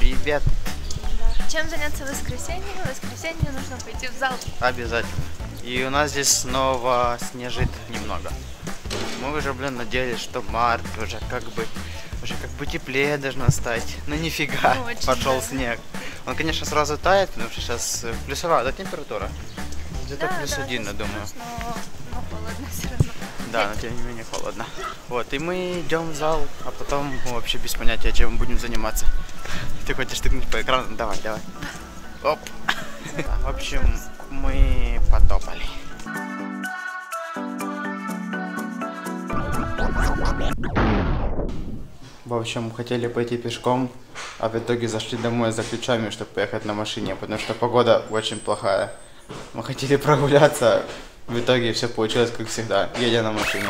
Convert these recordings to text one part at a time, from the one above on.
Привет. Да. Чем заняться в воскресенье? В воскресенье нужно пойти в зал. Обязательно. И у нас здесь снова снежит немного. Мы уже, надеялись, что март уже как бы теплее должно стать. Но нифига, очень пошел да. снег. Он, конечно, сразу тает, потому что сейчас плюсовая, да, температура? Где-то Да, плюс да, 1, я думаю. плюс, но холодно все равно. Да, но тем не менее холодно. Вот, и мы идем в зал, а потом мы вообще без понятия, чем будем заниматься. Ты хочешь тыкнуть по экрану? Давай. Оп. В общем, мы потопали. В общем, хотели пойти пешком, а в итоге зашли домой за ключами, чтобы поехать на машине, потому что погода очень плохая. Мы хотели прогуляться, в итоге все получилось как всегда, едя на машине.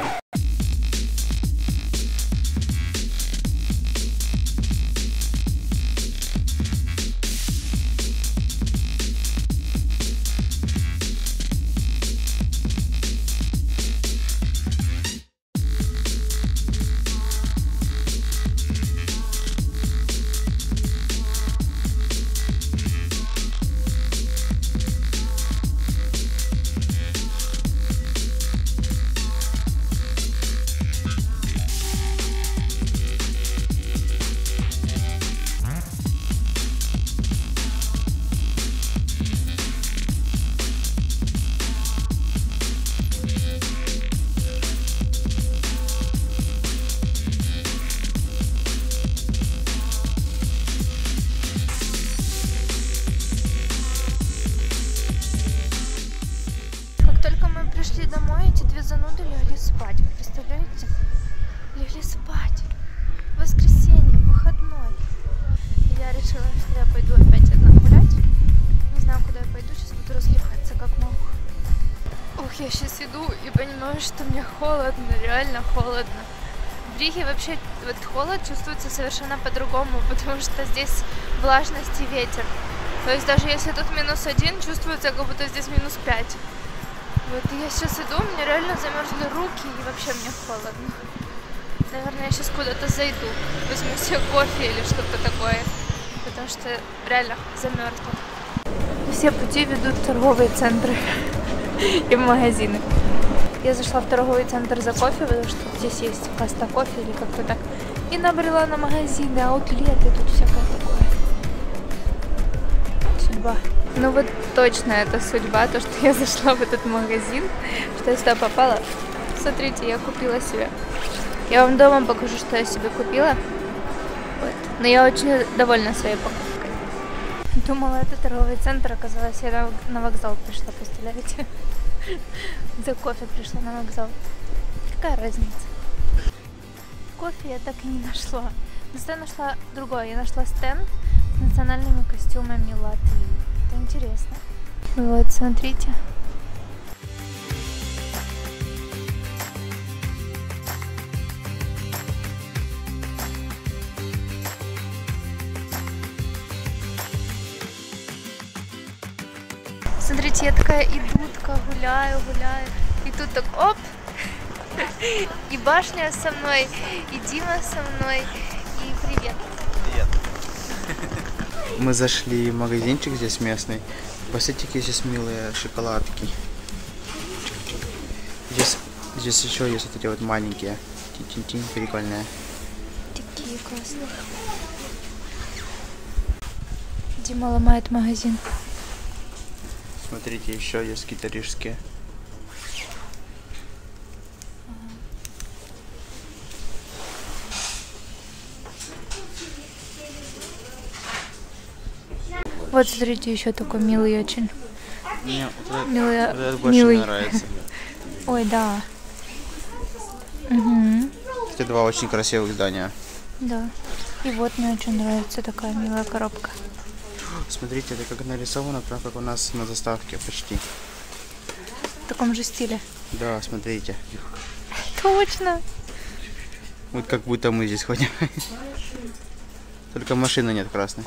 Пришли домой, эти две зануды легли спать. Вы представляете? Легли спать. Воскресенье, выходной. И я решила, что я пойду опять одна гулять. Не знаю, куда я пойду, сейчас буду разливаться как могу. Ох, я сейчас иду и понимаю, что мне холодно, реально холодно. В Риге вообще вот холод чувствуется совершенно по-другому, потому что здесь влажность и ветер. То есть даже если тут -1, чувствуется, как будто здесь -5. Вот я сейчас иду, мне реально замерзли руки и вообще мне холодно. Наверное, я сейчас куда-то зайду, возьму себе кофе или что-то такое, потому что реально замерзла. Все пути ведут в торговые центры и в магазины. Я зашла в торговый центр за кофе, потому что здесь есть Коста кофе или как-то так. И набрела на магазины, аутлеты, тут всякое такое. Судьба. Ну вот точно это судьба, то, что я зашла в этот магазин, что я сюда попала. Смотрите, я купила себе. Я вам дома покажу, что я себе купила. Вот. Но я очень довольна своей покупкой. Думала, это торговый центр, оказалось, я на вокзал пришла, представляете? За кофе пришла на вокзал. Какая разница? Кофе я так и не нашла. Но я нашла другое. Я нашла стенд с национальными костюмами Латвии. Это интересно. Вот, смотрите. Смотрите, я такая иду, такая гуляю. И тут так оп! И башня со мной, и Дима со мной, и привет. Привет. Мы зашли в магазинчик здесь местный. Посмотрите, какие здесь милые шоколадки. Здесь еще есть вот эти вот маленькие. Тин-тин-тин, прикольные. Такие классные. Дима ломает магазин. Смотрите, еще есть какие-то рижские. Вот, смотрите, еще такой милый очень. Мне вот этот больше милый. нравится. Ой, да. Угу. Эти два очень красивых здания. Да. И вот мне очень нравится такая милая коробка. Смотрите, это как нарисовано, прям как у нас на заставке почти. В таком же стиле. Да, смотрите. Точно. Вот как будто мы здесь ходим. Только машины нет красной.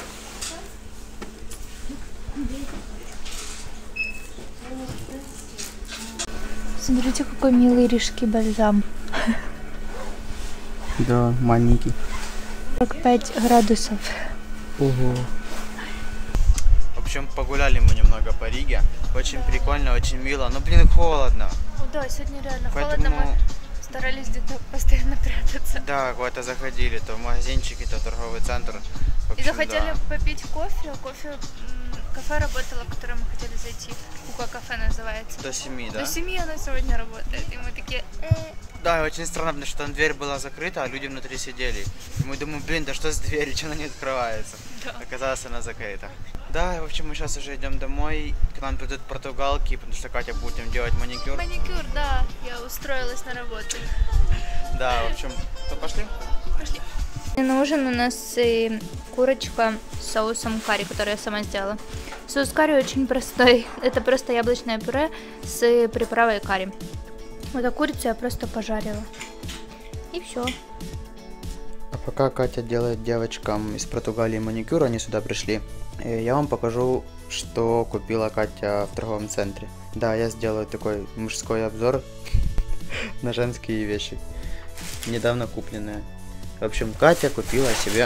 Смотрите, какой милый рижский бальзам. Да, маленький. 45 градусов. Ого. В общем, погуляли мы немного по Риге. Очень прикольно, очень мило. Но, блин, холодно. О, да, сегодня реально Поэтому... холодно. Мы старались где-то постоянно прятаться. Да, куда-то заходили, то в магазинчики, то в торговый центр. В общем, И захотели попить кофе. Кафе работало, в которое мы хотели зайти. Кука-кафе называется. До 7, да? До 7 оно сегодня работает. И мы такие... Да, очень странно, потому что там дверь была закрыта, а люди внутри сидели. И мы думаем, блин, да что с дверью, что она не открывается? Да. Оказалось, она закрыта. Да, в общем, мы сейчас уже идем домой. К нам придут португалки, потому что Катя будем делать маникюр. Маникюр, да. Я устроилась на работу. Да, в общем, то пошли? Пошли. На ужин у нас курочка с соусом карри, который я сама сделала. Соус карри очень простой. Это просто яблочное пюре с приправой карри. Вот а курицу я просто пожарила. И все. А пока Катя делает девочкам из Португалии маникюр, они сюда пришли, я вам покажу, что купила Катя в торговом центре. Да, я сделаю такой мужской обзор на женские вещи, недавно купленные. В общем, Катя купила себе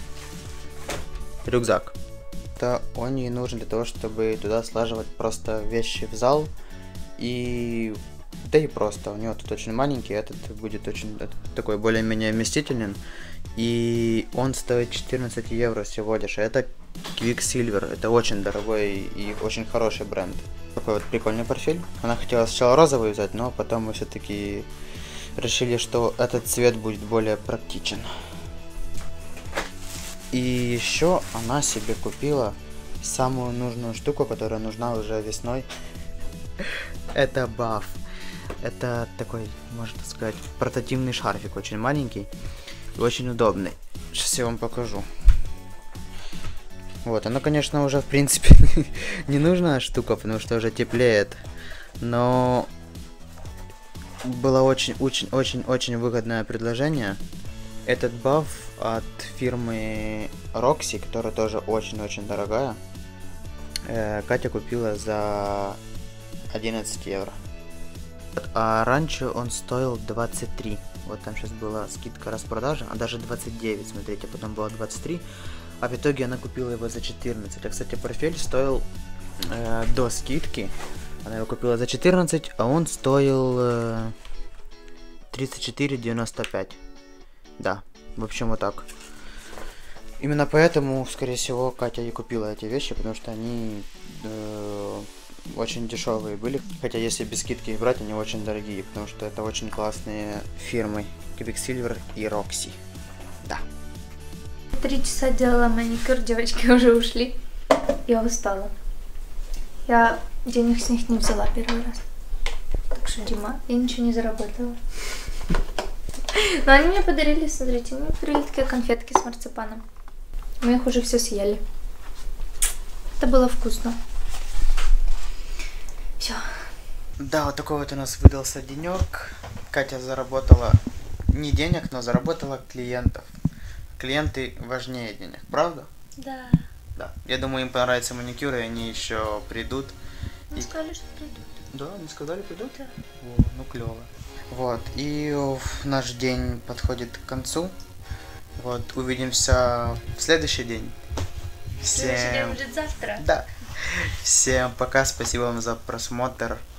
рюкзак. Это он ей нужен для того, чтобы туда слаживать просто вещи в зал. И да и просто, у него тут очень маленький, этот будет очень такой более-менее вместительный. И он стоит 14 евро всего лишь. Это Quicksilver, это очень дорогой и очень хороший бренд. Такой вот прикольный портфель. Она хотела сначала розовый взять, но потом мы все-таки решили, что этот цвет будет более практичен. И еще она себе купила самую нужную штуку, которая нужна уже весной. Это баф. Это такой, можно сказать, портативный шарфик, очень маленький и очень удобный. Сейчас я вам покажу. Вот, оно, конечно, уже, в принципе, не нужная штука, потому что уже теплеет. Но было очень выгодное предложение. Этот баф от фирмы Roxy, которая тоже очень дорогая, Катя купила за 11 евро. А раньше он стоил 23. Вот там сейчас была скидка распродажа, а даже 29, смотрите, потом было 23. А в итоге она купила его за 14. А, кстати, портфель стоил до скидки. Она его купила за 14, а он стоил 34,95. Да, в общем, вот так. Именно поэтому, скорее всего, Катя и купила эти вещи, потому что они очень дешевые были. Хотя, если без скидки их брать, они очень дорогие, потому что это очень классные фирмы Quicksilver и Roxy. Да. 3 часа делала маникюр, девочки уже ушли. Я устала. Я денег с них не взяла первый раз. Так что, Дима, я ничего не заработала. Но они мне подарили, смотрите, мне подарили такие конфетки с марципаном. Мы их уже все съели. Это было вкусно. Все. Да, вот такой вот у нас выдался денек. Катя заработала не денег, но заработала клиентов. Клиенты важнее денег, правда? Да. Да. Я думаю, им понравится маникюр, и они еще придут. Они сказали, что придут. Да, они сказали, придут? Да. О, ну клево. Вот, и наш день подходит к концу. Вот, увидимся в следующий день. Следующий день будет завтра. Да. Всем пока, спасибо вам за просмотр.